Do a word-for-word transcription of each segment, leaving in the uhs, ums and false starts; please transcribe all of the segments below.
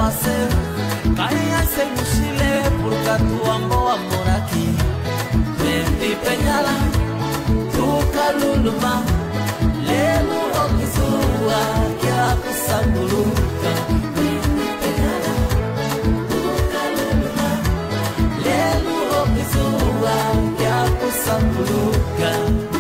parceiro. Cainha sem mochile, porque a tua amor, amor aqui. Vem penhala, tu caluluma, lelo okizua, que a kusambuluka. Vem penhala, tu caluluma, lelo okizua, que a kusambuluka.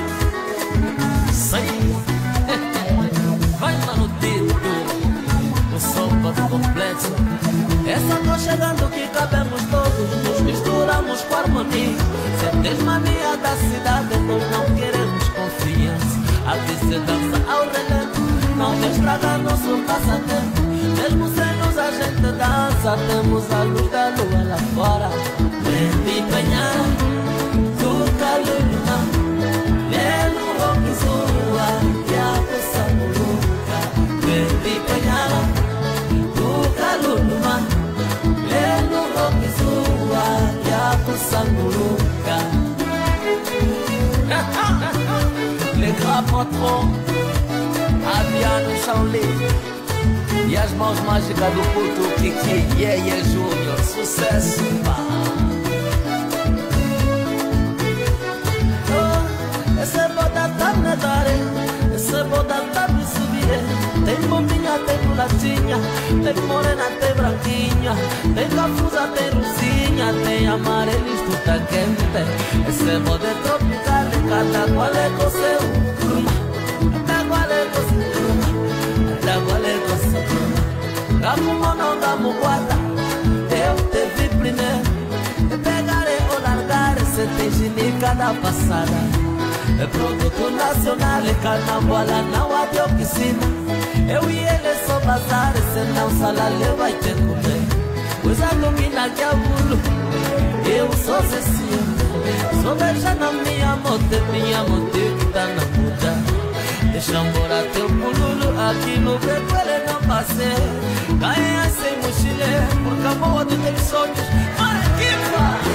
Sai, vai mano dedo, o sopa do complexo. Essa tô chegando que cabemos todos, nos misturamos com harmonia. Se tens mania da cidade, nós não queremos confiança. Aqui se dança ao relento, não te estraga nosso passatempo. Mesmo sem luz a gente dança, temos a luz da lua lá fora. Vem penhar, tu caluluma, lelo okizua, que a coisa maluca. Vem penhar, tu caluluma, lelo okizua, que a coisa maluca. Le grand patron, Adriano Shaolin e as mãos mágicas do puto Kiki, yeah, yeah, Júnior, sucesso, pá. Oh, esse boda tá me dare, esse boda tá me subir. Tem bombinha, tem mulatinha, tem morena, tem branquinha, tem cafusa, tem rosinha, tem amarelista, tá quente. Esse boda é tropical, cada qual é com seu curma, cada qual é com seu curma, cada qual é com seu curma. Gamu mono, gamu guarda, eu te vi primeiro. E pegarei ou largar, esse tem ginica da passada. É produto nacional, é carnabola, não há de oficina. Eu e ele só bazar, senão salário vai ter que comer. Pois a domina que é bulo, eu sou Cecília. Sou beija na minha moto, minha moto que tá na muda. Deixa morar teu pululu, aqui no beco ele não passei. Caia sem mochile, porque a boa de teus sonhos, para aqui, pá.